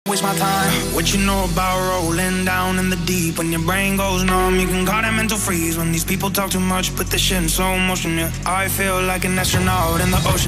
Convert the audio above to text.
Waste my time. What you know about rolling down in the deep? When your brain goes numb, you can call that mental freeze. When these people talk too much, put the shit in slow motion. Yeah, I feel like an astronaut in the ocean.